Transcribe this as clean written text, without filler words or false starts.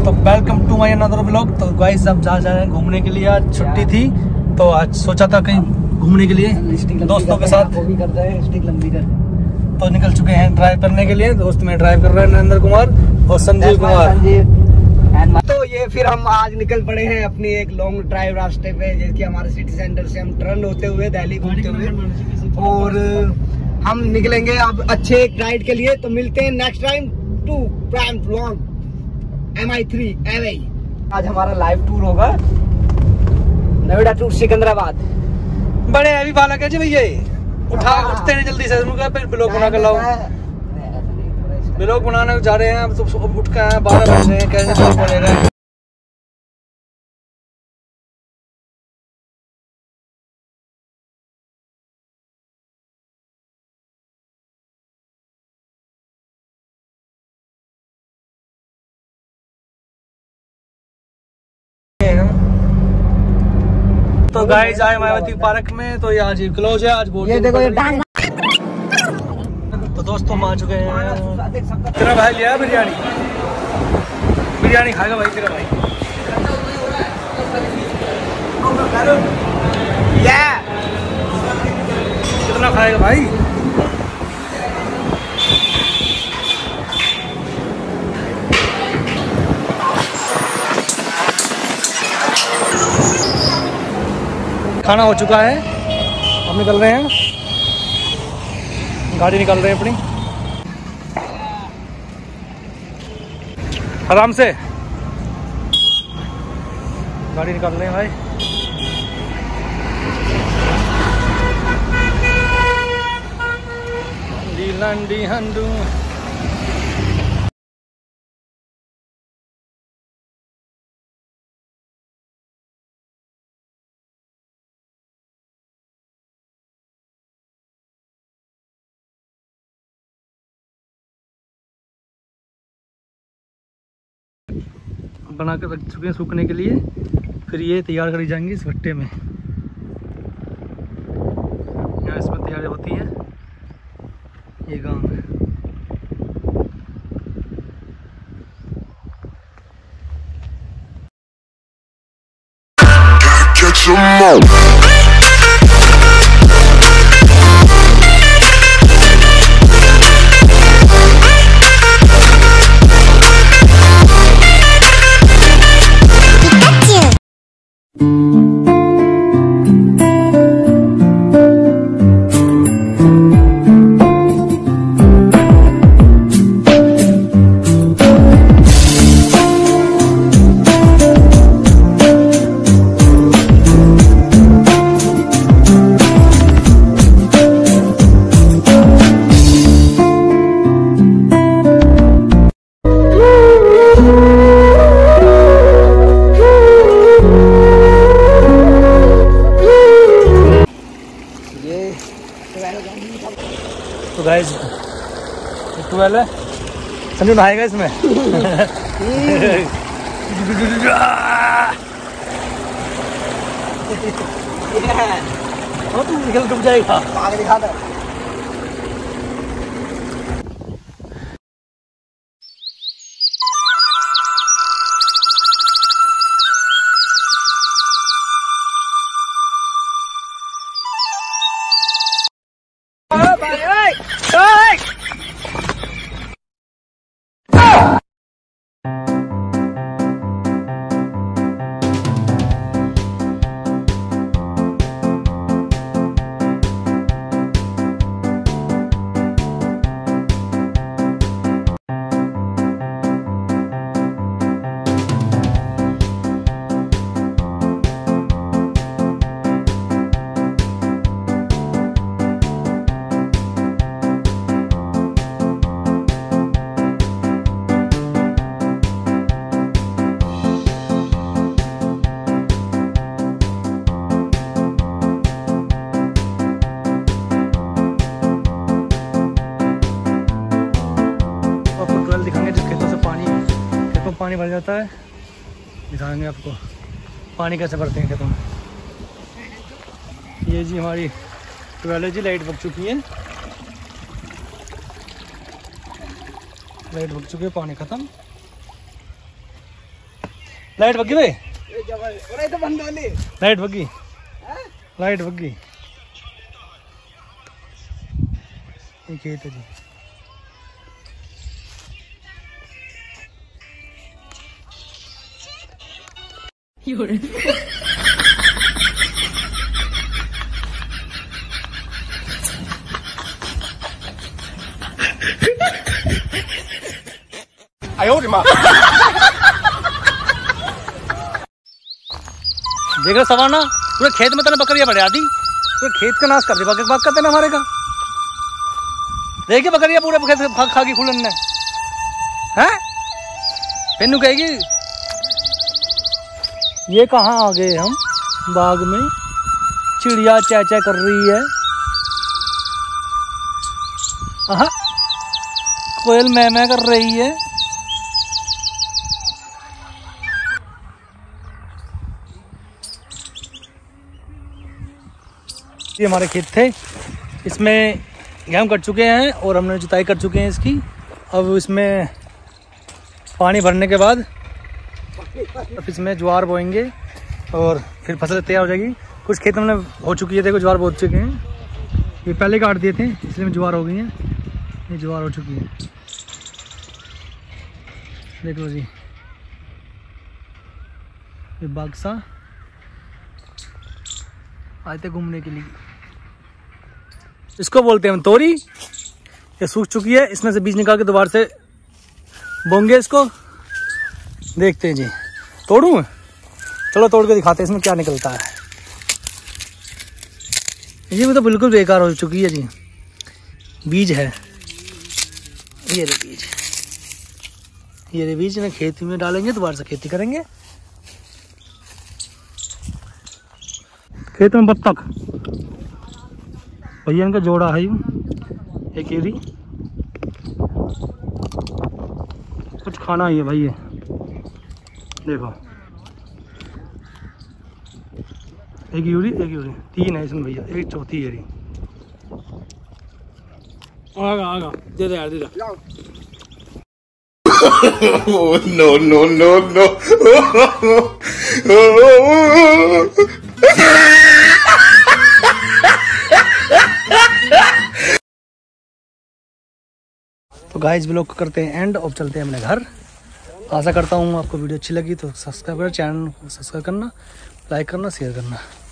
तो welcome to my another vlog. तो guys अब जा रहे हैं घूमने के लिए, आज छुट्टी थी तो आज सोचा था कहीं घूमने के लिए दोस्तों के साथ। वो भी करते हैं स्टिक लंबी कर। तो निकल चुके हैं ड्राइव करने के लिए। दोस्त में ड्राइव कर रहे हैं नरेंद्र कुमार और संजीव कुमार। तो ये फिर हम आज निकल पड़े हैं अपनी एक लॉन्ग ड्राइव रास्ते पे, जैसे हमारे सिटी सेंटर से हम टर्न होते हुए दिल्ली घूमते हुए, और हम निकलेंगे अब अच्छे एक राइड के लिए। तो मिलते हैं next time to prime vlog MI3 away. आज हमारा लाइव टूर होगा नोएडा टू सिकंदराबाद। बड़े अभी बालक है जी भैया, उठते हैं जल्दी से ब्लॉग बना कर लाओ। ब्लॉग बनाने जा रहे हैं अब, तो उठ के आए 12 बज रहे हैं, कैसे ब्लॉग बनेगा। तो गाइस आए मायावती पार्क में, तो ये आज क्लोज है। आज बोल ये देखो ये तो दोस्तों हम आ चुके हैं। तेरा भाई लिया बिरयानी, बिरयानी खाएगा भाई तेरा भाई। कितना खाएगा भाई? खाना हो चुका है, हम निकल रहे हैं, गाड़ी निकाल रहे हैं अपनी आराम से। गाड़ी निकाल रहे हैं भाई। लंडी हंडू बना कर रख चुके हैं सूखने के लिए, फिर ये तैयार करी जाएंगी इस भट्टे में। यहाँ इसमें तैयार होती है, ये गांव है। तो गाइस ट्वेल्व है, संजू नहाएगा इसमें। तू निकल डूब जाएगा। आगे दिखा दो। पानी भर जाता है, दिखाएंगे आपको पानी कैसे भरते हैं खेतों में। ये जी हमारी ट्वेल्व जी लाइट बग चुकी है, लाइट बग चुकी है, पानी ख़त्म। लाइट भगी भाई, तो बंद होली लाइट भगी, लाइट भगी। ये खेत है जी। देखो सवाना, पूरे खेत में तो बकरियां बढ़ा दी, पूरे खेत का नाश कर दी। बात करते ना हमारे का, देखिए बकरियां पूरे खेत खा गई फूलन ने हैं। फिर कहेगी ये कहाँ आ गए हम, बाग में चिड़िया चै चै कर रही है, कोयल मैं मैं कर रही है। ये हमारे खेत थे, इसमें गेहूँ कट चुके हैं और हमने जुताई कर चुके हैं इसकी। अब इसमें पानी भरने के बाद अब इसमें ज्वार बोएंगे और फिर फसल तैयार हो जाएगी। कुछ खेत हमने हो चुकी है, देखो ज्वार बो चुके हैं, ये पहले काट दिए थे इसलिए ज्वार हो गई हैं, ये ज्वार हो चुकी है। देख लो जी, ये बागसा आए थे घूमने के लिए, इसको बोलते हैं हम तोरी। ये सूख चुकी है, इसमें से बीज निकाल के दोबारा से बोंगे इसको। देखते हैं जी, तोड़ूं? चलो तोड़ के दिखाते हैं इसमें क्या निकलता है। ये भी तो बिल्कुल बेकार हो चुकी है जी, बीज है, ये रे बीज, ये रे बीज में खेती में डालेंगे, दोबारा से खेती करेंगे। खेत में बत्तख, भैया इनका जोड़ा है यूँ, एक एरी, कुछ खाना ही है भाई। ये देखो, एक यूरी, तीन है इसमें भैया, एक चौथी एरी। आगा आगा दे दे यार, दे दे। No no no no. तो गाइस ब्लॉग करते हैं एंड, अब चलते हैं अपने घर। आशा करता हूँ आपको वीडियो अच्छी लगी तो सब्सक्राइब करना, चैनल को सब्सक्राइब करना, लाइक करना, शेयर करना।